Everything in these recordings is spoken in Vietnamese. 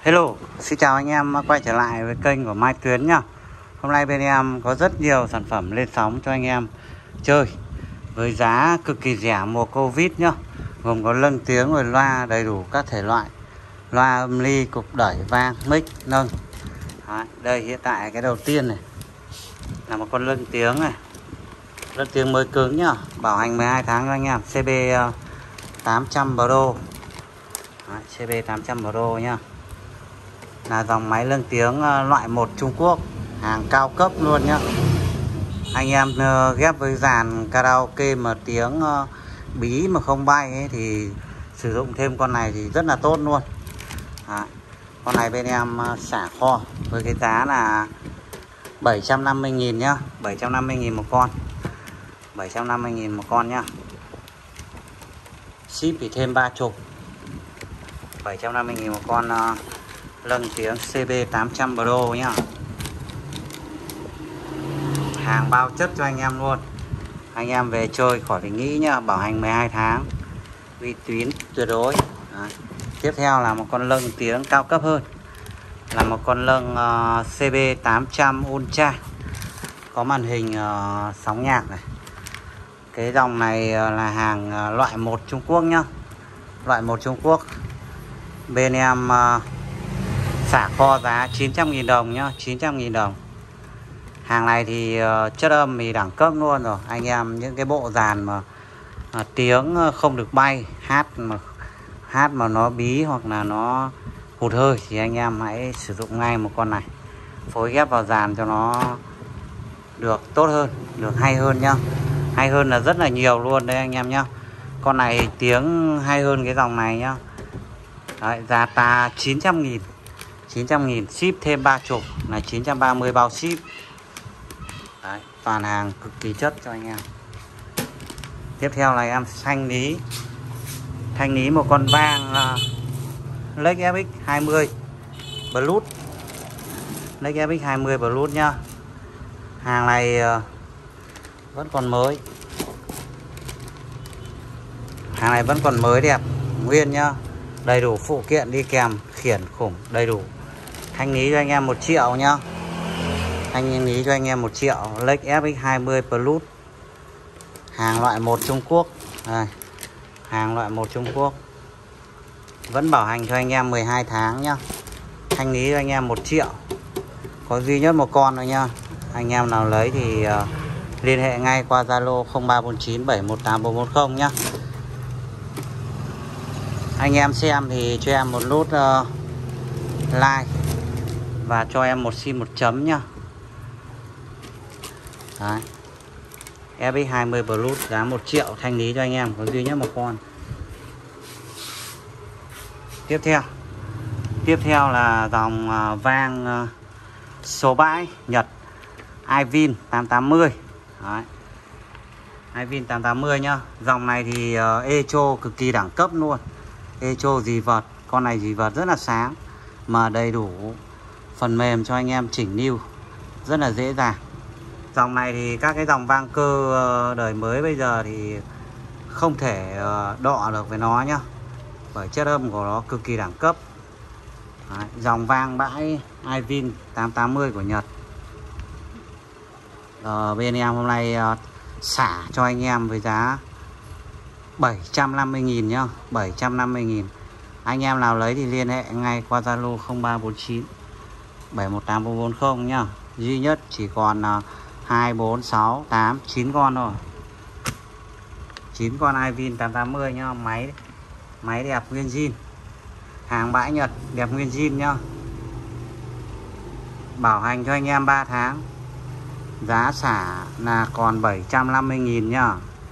Hello, xin chào anh em quay trở lại với kênh của Mai Tuyến nhá. Hôm nay bên em có rất nhiều sản phẩm lên sóng cho anh em chơi với giá cực kỳ rẻ mùa Covid nhá. Gồm có lân tiếng rồi loa đầy đủ các thể loại. Loa âm ly, cục đẩy, vang, mic, nâng. Đấy, đây hiện tại cái đầu tiên này là một con lân tiếng này. Lân tiếng mới cứng nhá, bảo hành 12 tháng cho anh em. CB 800 Pro. Đấy, CB 800 Pro nhá. Là dòng máy lân tiếng loại 1 Trung Quốc, hàng cao cấp luôn nhá. Anh em ghép với dàn karaoke mà tiếng bí mà không bay ấy, thì sử dụng thêm con này thì rất là tốt luôn. Đấy. Con này bên em xả kho với cái giá là 750.000 nhá, 750.000 một con. 750.000 một con nhá. Ship thì thêm 30. 750.000 một con lân tiếng CB 800 Pro nhá. Hàng bao chất cho anh em luôn. Anh em về chơi khỏi phải nghĩ nhá, bảo hành 12 tháng. Uy tín tuyệt đối. Đấy. Tiếp theo là một con lân tiếng cao cấp hơn. Là một con lân CB 800 Ultra. Có màn hình sóng nhạc này. Cái dòng này là hàng loại 1 Trung Quốc nhá. Loại 1 Trung Quốc. Bên em xả kho giá 900.000 đồng nhá, 900.000 đồng. Hàng này thì chất âm thì đẳng cấp luôn rồi. Anh em những cái bộ dàn mà tiếng không được bay, hát mà nó bí hoặc là nó hụt hơi thì anh em hãy sử dụng ngay một con này. Phối ghép vào dàn cho nó được tốt hơn, được hay hơn nhá. Hay hơn là rất là nhiều luôn đấy anh em nhá. Con này tiếng hay hơn cái dòng này nhá. Đấy, giá ta 900.000. 900.000 ship thêm 30 là 930 bao ship. Đấy, toàn hàng cực kỳ chất cho anh em. Tiếp theo là em thanh lý một con vang Lex FX 20 Bluetooth. Lex FX 20 Bluetooth nhá. Hàng này vẫn còn mới. Hàng này vẫn còn mới đẹp nguyên nhá. Đầy đủ phụ kiện đi kèm, khiển khủng đầy đủ. Thanh lý cho anh em 1 triệu nhá. Thanh lý cho anh em 1 triệu. Lex FX 20 Plus. Hàng loại 1 Trung Quốc. Đây. Hàng loại 1 Trung Quốc. Vẫn bảo hành cho anh em 12 tháng nhá. Thanh lý cho anh em 1 triệu. Có duy nhất một con thôi nhá. Anh em nào lấy thì liên hệ ngay qua Zalo 0349 718 440 nhá. Anh em xem thì cho em một nút like và cho em một xin 1 chấm nhá. Đấy. FX 20 Bluetooth giá 1 triệu, thanh lý cho anh em, có duy nhất một con. Tiếp theo là dòng vang số bãi Nhật iVin 880. Đấy. iVin 880 nhá. Dòng này thì echo cực kỳ đẳng cấp luôn. Echo dì vật, con này dì vật rất là sáng mà đầy đủ phần mềm cho anh em chỉnh lưu rất là dễ dàng. Dòng này thì các cái dòng vang cơ đời mới bây giờ thì không thể đọ được với nó nhá, bởi chất âm của nó cực kỳ đẳng cấp. Đấy, dòng vang bãi iVin 880 của Nhật. Bên em hôm nay xả cho anh em với giá 750.000 nhá, 750.000. Anh em nào lấy thì liên hệ ngay qua Zalo 0349 718 440 nhá. Duy nhất chỉ còn 2, 4, 6, 8, 9 con thôi. 9 con iVin 880 nhá. Máy đẹp nguyên zin. Hàng bãi Nhật đẹp nguyên zin nhá. Bảo hành cho anh em 3 tháng. Giá xả là còn 750.000 nhá.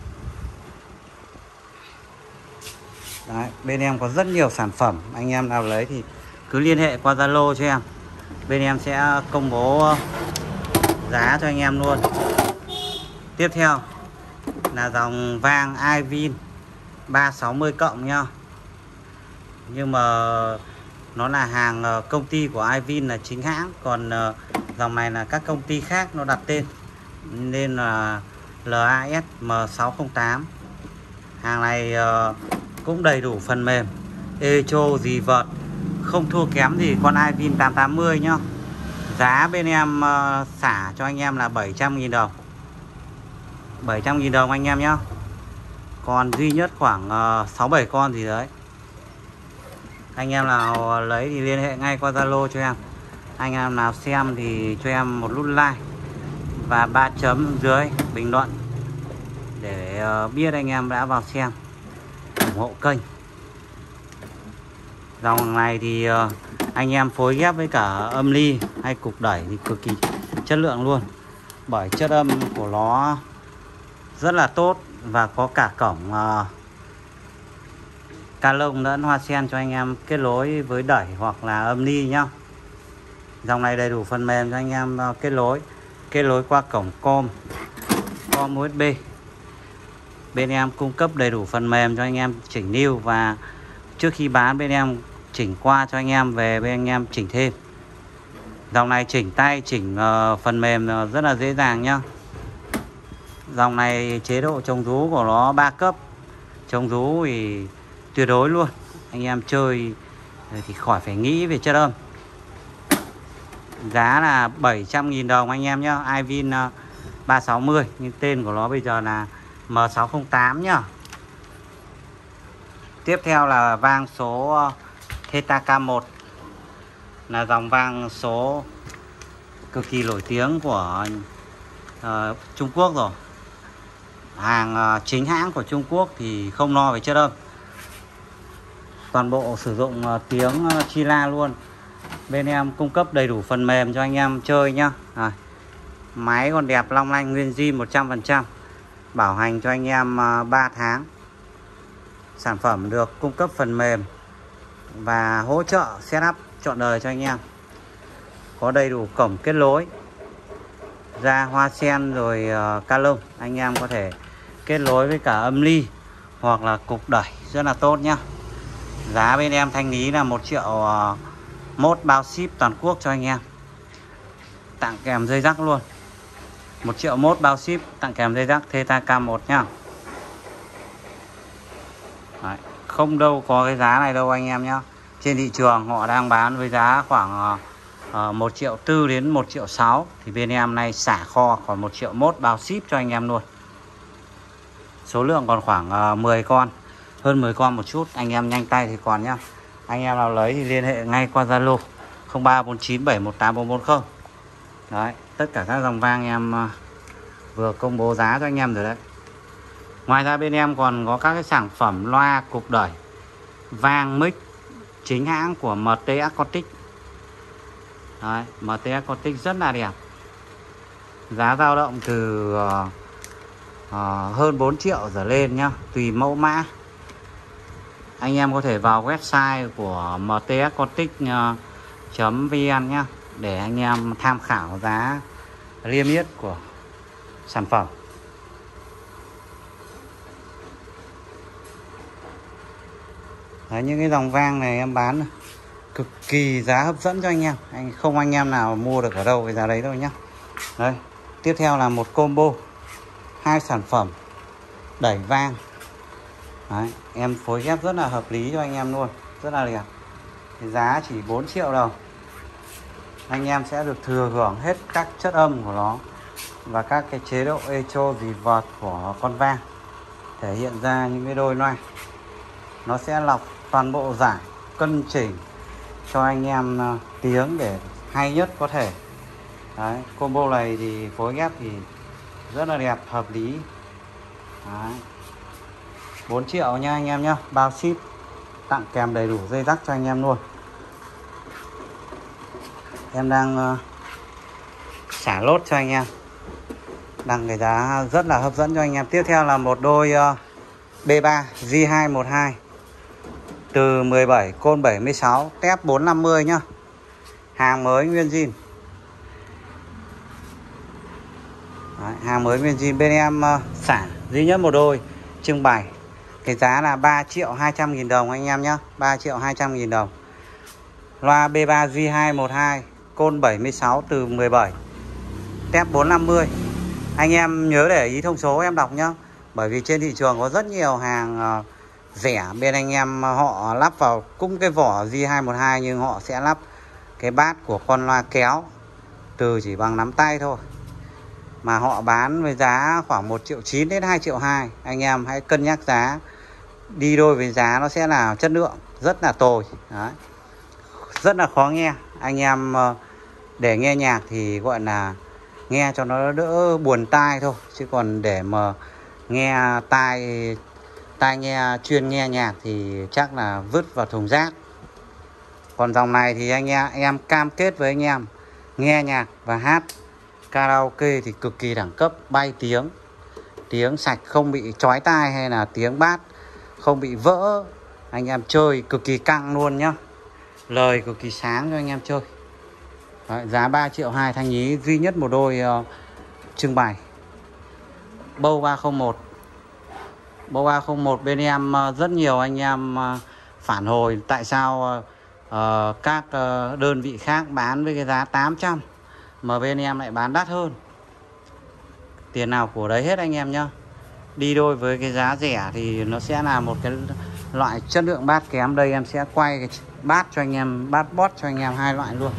Đấy, bên em có rất nhiều sản phẩm. Anh em nào lấy thì cứ liên hệ qua Zalo cho em. Bên em sẽ công bố giá cho anh em luôn. Tiếp theo là dòng vang iVin 360 cộng nhá. Nhưng mà nó là hàng công ty của iVin là chính hãng. Còn dòng này là các công ty khác nó đặt tên, nên là LASM608. Hàng này cũng đầy đủ phần mềm, echo dì vợt, không thua kém gì con iVin 880 nhá. Giá bên em xả cho anh em là 700.000 đồng. 700.000 đồng anh em nhá. Còn duy nhất khoảng 6-7 con gì đấy. Anh em nào lấy thì liên hệ ngay qua Zalo cho em. Anh em nào xem thì cho em một nút like và 3 chấm dưới bình luận để biết anh em đã vào xem, ủng hộ kênh. Dòng này thì anh em phối ghép với cả âm ly hay cục đẩy thì cực kỳ chất lượng luôn. Bởi chất âm của nó rất là tốt và có cả cổng ca lông lẫn hoa sen cho anh em kết nối với đẩy hoặc là âm ly nhá. Dòng này đầy đủ phần mềm cho anh em kết nối qua cổng com USB. Bên em cung cấp đầy đủ phần mềm cho anh em chỉnh lưu, và trước khi bán bên em chỉnh qua cho anh em về bên anh em chỉnh thêm. Dòng này chỉnh tay, chỉnh phần mềm rất là dễ dàng nhá. Dòng này chế độ chống rú của nó 3 cấp. Chống rú thì tuyệt đối luôn. Anh em chơi thì khỏi phải nghĩ về chất âm. Giá là 700.000 đồng anh em nhá. iVin 360, nhưng tên của nó bây giờ là M608 nhá. Tiếp theo là vang số Theta K1, là dòng vang số cực kỳ nổi tiếng của Trung Quốc rồi. Hàng chính hãng của Trung Quốc thì không lo về chất âm. Toàn bộ sử dụng tiếng Chila luôn. Bên em cung cấp đầy đủ phần mềm cho anh em chơi nhá. Máy còn đẹp long lanh, nguyên zin 100%. Bảo hành cho anh em 3 tháng. Sản phẩm được cung cấp phần mềm và hỗ trợ setup trọn đời cho anh em. Có đầy đủ cổng kết nối, ra hoa sen rồi ca lông. Anh em có thể kết nối với cả âm ly hoặc là cục đẩy rất là tốt nhá. Giá bên em thanh lý là 1 triệu mốt bao ship toàn quốc cho anh em. Tặng kèm dây rắc luôn. 1 triệu mốt bao ship, tặng kèm dây rắc Theta K1 nhá. Đấy, không đâu có cái giá này đâu anh em nhá. Trên thị trường họ đang bán với giá khoảng 1,4 triệu đến 1,6 triệu. Thì bên em nay xả kho còn 1 triệu mốt bao ship cho anh em luôn. Số lượng còn khoảng 10 con, hơn 10 con một chút. Anh em nhanh tay thì còn nhá. Anh em nào lấy thì liên hệ ngay qua Zalo 0349 718 440. Đấy, tất cả các dòng vang em vừa công bố giá cho anh em rồi đấy. Ngoài ra bên em còn có các cái sản phẩm loa cục đẩy, vang mic chính hãng của MT Acoustic. Đấy, MT Acoustic rất là đẹp. Giá dao động từ hơn 4 triệu trở lên nhá, tùy mẫu mã. Anh em có thể vào website của mtacoustic.vn nhá, để anh em tham khảo giá niêm yết của sản phẩm. Đấy, những cái dòng vang này em bán cực kỳ giá hấp dẫn cho anh em. Không anh em nào mua được ở đâu cái giá đấy đâu nhá. Đây, tiếp theo là một combo 2 sản phẩm đẩy vang. Đấy, em phối ghép rất là hợp lý cho anh em luôn, rất là đẹp. Cái giá chỉ 4 triệu đồng. Anh em sẽ được thừa hưởng hết các chất âm của nó và các cái chế độ echo reverb của con vang, thể hiện ra những cái đôi loa. Nó sẽ lọc toàn bộ giải, cân chỉnh cho anh em tiếng để hay nhất có thể. Đấy, combo này thì phối ghép thì rất là đẹp, hợp lý. Đấy, 4 triệu nha anh em nhá, bao ship, tặng kèm đầy đủ dây rắc cho anh em luôn. Em đang xả lốt cho anh em, đăng cái giá rất là hấp dẫn cho anh em. Tiếp theo là một đôi B3 J212 từ 17 côn 76 tép 450 nhá. Hàng mới nguyên zin. Đấy, hàng mới nguyên zin. Bên em xả duy nhất một đôi trưng bày. Cái giá là 3.200.000 đồng anh em nhé, 3.200.000 đồng. Loa B3 J212 côn 76 từ 17 tép 450. Anh em nhớ để ý thông số em đọc nhá. Bởi vì trên thị trường có rất nhiều hàng rẻ bên anh em họ lắp vào cũng cái vỏ J212, nhưng họ sẽ lắp cái bát của con loa kéo từ chỉ bằng nắm tay thôi, mà họ bán với giá khoảng 1,9 triệu đến 2,2 triệu. Anh em hãy cân nhắc giá, đi đôi với giá nó sẽ là chất lượng rất là tồi. Đấy, rất là khó nghe. Anh em để nghe nhạc thì gọi là nghe cho nó đỡ buồn tai thôi, chứ còn để mà nghe tai nghe chuyên nghe nhạc thì chắc là vứt vào thùng rác. Còn dòng này thì anh em cam kết với anh em nghe nhạc và hát karaoke thì cực kỳ đẳng cấp, bay tiếng sạch, không bị chói tai hay là tiếng bát không bị vỡ. Anh em chơi cực kỳ căng luôn nhá, lời cực kỳ sáng cho anh em chơi. Đấy, giá 3,2 triệu, thanh nhí duy nhất một đôi trưng bày. Bâu 301 bên em rất nhiều anh em phản hồi tại sao các đơn vị khác bán với cái giá 800 mà bên em lại bán đắt hơn. Tiền nào của đấy hết anh em nhá. Đi đôi với cái giá rẻ thì nó sẽ là một cái loại chất lượng bát kém. Đây em sẽ quay cái bát cho anh em, bát bót cho anh em hai loại luôn.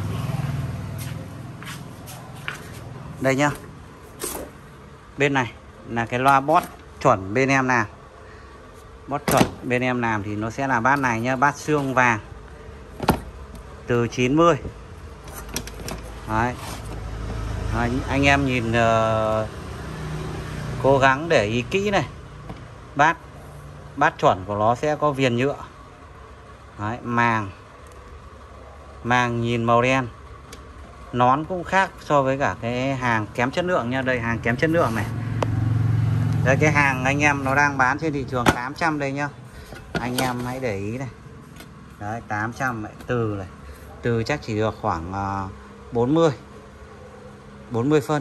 Đây nhá. Bên này là cái loa bót chuẩn bên em làm. Bót chuẩn bên em làm thì nó sẽ là bát này nhá, bát xương vàng từ 90. Đấy. Đấy, anh em nhìn cố gắng để ý kỹ này. Bát chuẩn của nó sẽ có viền nhựa. Đấy, màng nhìn màu đen. Nón cũng khác so với cả cái hàng kém chất lượng nha. Đây hàng kém chất lượng này. Đây cái hàng anh em nó đang bán trên thị trường 800 đây nhá. Anh em hãy để ý này. Đấy 800 này, từ chắc chỉ được khoảng 40 phân.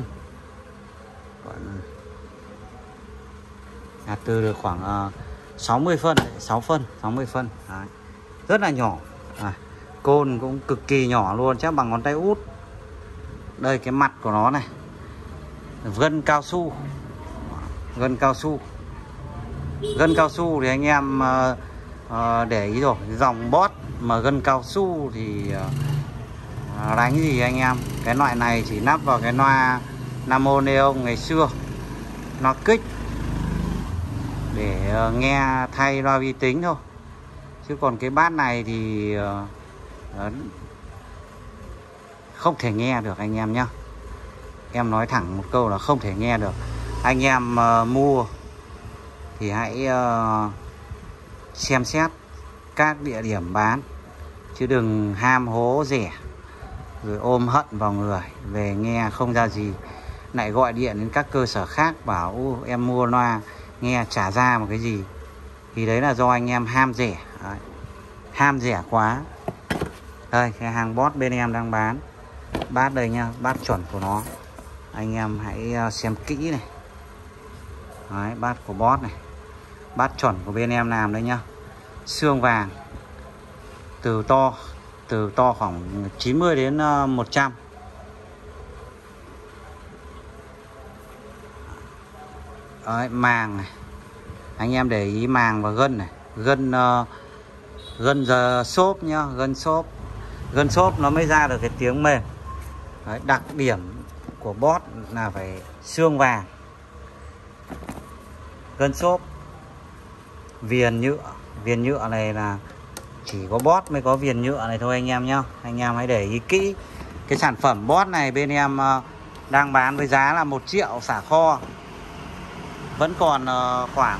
Từ được khoảng 60 phân, 60 phân. Đấy. Rất là nhỏ. Côn cũng cực kỳ nhỏ luôn, chắc bằng ngón tay út. Đây cái mặt của nó này. Gân cao su. Gân cao su thì anh em để ý rồi, dòng bót mà gân cao su thì đánh gì anh em. Cái loại này chỉ nắp vào cái loa Namo Neon ngày xưa, nó kích để nghe thay loa vi tính thôi. Chứ còn cái bát này thì không thể nghe được anh em nhá. Em nói thẳng một câu là không thể nghe được. Anh em mua thì hãy xem xét các địa điểm bán, chứ đừng ham hố rẻ rồi ôm hận vào người, về nghe không ra gì, lại gọi điện đến các cơ sở khác bảo em mua loa nghe trả ra một cái gì, thì đấy là do anh em ham rẻ. Đấy. Ham rẻ quá. Đây cái hàng bót bên em đang bán bát đây nha, bát chuẩn của nó anh em hãy xem kỹ này. Đấy, bát của bót này, bát chuẩn của bên em làm đấy nhá. Xương vàng từ to khoảng 90 đến 100. Đấy, màng này. Anh em để ý màng và gân này. Gân giờ xốp nhá, gân xốp nó mới ra được cái tiếng mềm. Đấy, đặc điểm của bót là phải xương vàng, gân xốp, viền nhựa này là chỉ có bót mới có viền nhựa này thôi anh em nhá. Anh em hãy để ý kỹ. Cái sản phẩm bót này bên em đang bán với giá là 1 triệu xả kho. Vẫn còn khoảng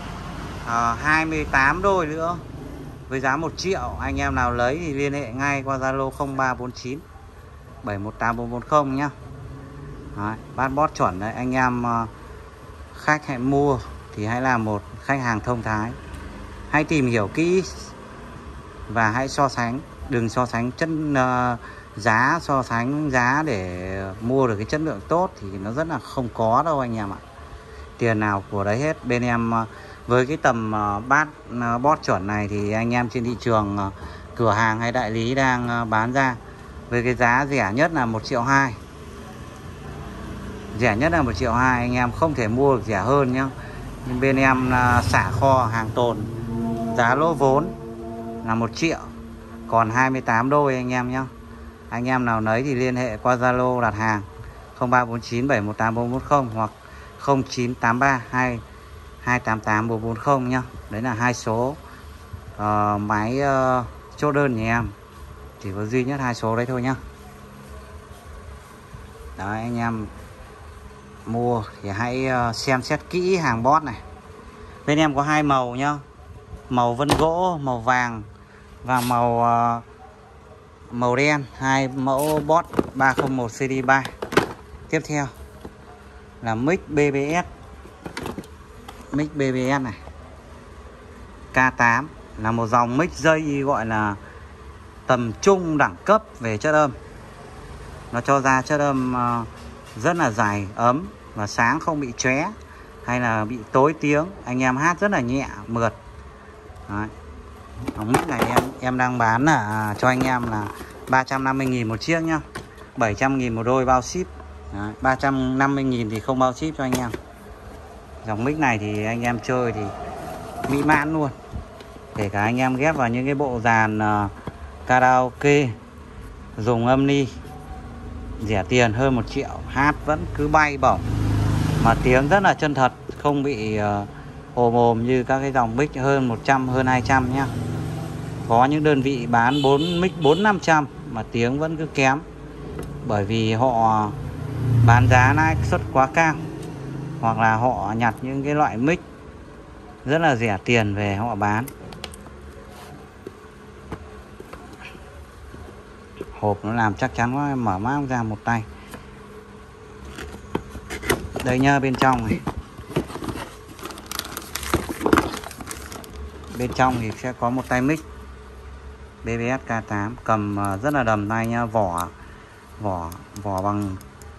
28 đôi nữa với giá 1 triệu. Anh em nào lấy thì liên hệ ngay qua Zalo 0349 718440 nhá. Đấy, bát bót chuẩn đấy. Anh em khách hãy mua thì hãy là một khách hàng thông thái. Hãy tìm hiểu kỹ và hãy so sánh. Đừng so sánh giá để mua được cái chất lượng tốt thì nó rất là không có đâu anh em ạ. Tiền nào của đấy hết. Bên em với cái tầm bát bót chuẩn này thì anh em trên thị trường cửa hàng hay đại lý đang bán ra với cái giá rẻ nhất là 1,2 triệu. Rẻ nhất là 1,2 triệu. Anh em không thể mua được rẻ hơn nhá. Nhưng bên em xả kho hàng tồn Giá lỗ vốn là 1 triệu, còn 28 đôi anh em nhé. Anh em nào lấy thì liên hệ qua Zalo đặt hàng 0349 718 440 hoặc 0983 288 440 nhá. Đấy là hai số máy chốt đơn nhà em. Chỉ có duy nhất hai số đấy thôi nhá. Đấy, anh em mua thì hãy xem xét kỹ hàng bót này. Bên em có hai màu nhá. Màu vân gỗ, màu vàng và màu đen. Hai mẫu bót 301 CD3. Tiếp theo là mic BBS. Mic BBS này, K8 là một dòng mic dây gọi là tầm trung đẳng cấp về chất âm. Nó cho ra chất âm rất là dài, ấm và sáng, không bị chóe hay là bị tối tiếng. Anh em hát rất là nhẹ, mượt. Đấy. Mic này em đang bán là cho anh em là 350.000 một chiếc nhá. 700.000 một đôi bao ship. 350.000 thì không bao ship cho anh em. Dòng mic này thì anh em chơi thì mỹ mãn luôn. Kể cả anh em ghép vào những cái bộ dàn karaoke dùng âm ni, rẻ tiền hơn 1 triệu, hát vẫn cứ bay bổng mà tiếng rất là chân thật, không bị ồm ồm như các cái dòng mic hơn 100, hơn 200 nhá. Có những đơn vị bán mic 400-500 mà tiếng vẫn cứ kém, bởi vì họ bán giá lãi suất quá cao, hoặc là họ nhặt những cái loại mic rất là rẻ tiền về họ bán. Hộp nó làm chắc chắn quá, em mở mã ra một tay. Đây nhá, bên trong này. Bên trong thì sẽ có một tay mic BBS K8 cầm rất là đầm tay nhá, vỏ bằng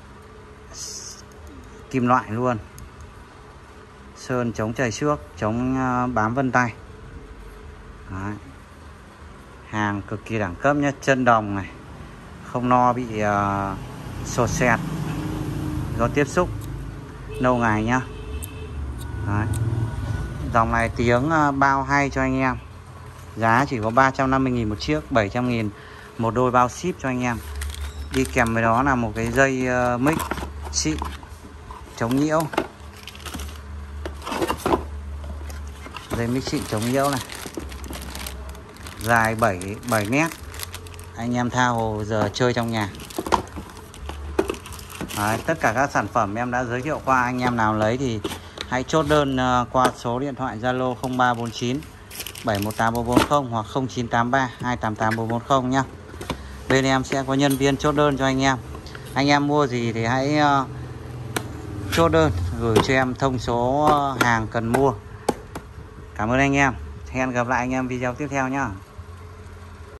kim loại luôn. Sơn chống chảy xước, chống bám vân tay. Đấy. Hàng cực kỳ đẳng cấp nhé, chân đồng này, không no bị sột sẹt do tiếp xúc lâu ngày nhá. Đấy. Dòng này tiếng bao hay cho anh em. Giá chỉ có 350.000 một chiếc, 700.000 một đôi bao ship cho anh em. Đi kèm với đó là một cái dây mic xịn chống nhiễu. Dây mic xịn chống nhiễu này, dài 7 mét. Anh em tha hồ giờ chơi trong nhà. Đấy, tất cả các sản phẩm em đã giới thiệu qua. Anh em nào lấy thì hãy chốt đơn qua số điện thoại Zalo 0349 718 440 hoặc 0983 288 440 nhá. Bên em sẽ có nhân viên chốt đơn cho anh em. Anh em mua gì thì hãy chốt đơn gửi cho em thông số hàng cần mua. Cảm ơn anh em. Hẹn gặp lại anh em video tiếp theo nhá.